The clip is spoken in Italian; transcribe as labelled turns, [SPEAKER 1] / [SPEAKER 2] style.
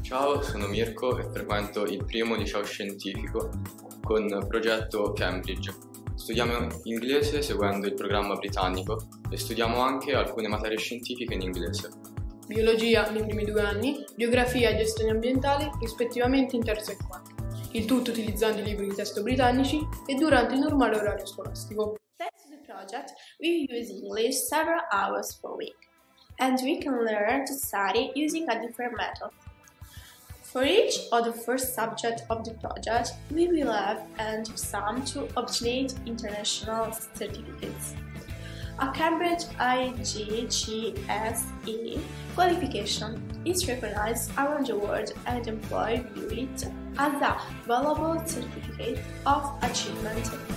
[SPEAKER 1] Ciao, sono Mirko e frequento il primo liceo scientifico con progetto Cambridge. Studiamo inglese seguendo il programma britannico e studiamo anche alcune materie scientifiche in inglese.
[SPEAKER 2] Biologia nei primi 2 anni, geografia e gestione ambientale rispettivamente in terzo e quarto. Il tutto utilizzando i libri di testo britannici e durante il normale orario scolastico.
[SPEAKER 3] Thanks to the project, we use English several hours per week, and we can learn to study using a different method. For each of the first subject of the project, we will have and some to obtain international certificates. A Cambridge IGCSE qualification is recognized around the world and employers view it as a valuable certificate of achievement.